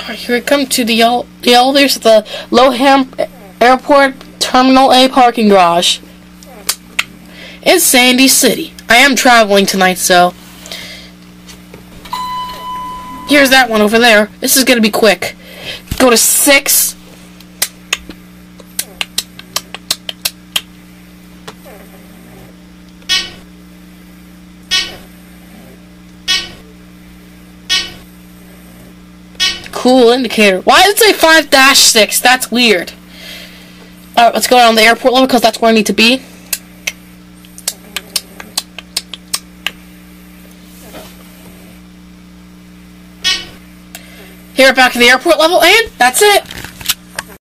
Alright, here we come to the elevators at the Loham Airport Terminal A parking garage. It's Sandy City. I am traveling tonight, so... Here's that one over there. This is gonna be quick. Go to 6. Cool indicator. Why did it say 5-6? That's weird. Alright, let's go down the airport level because that's where I need to be. Here, back to the airport level, and that's it.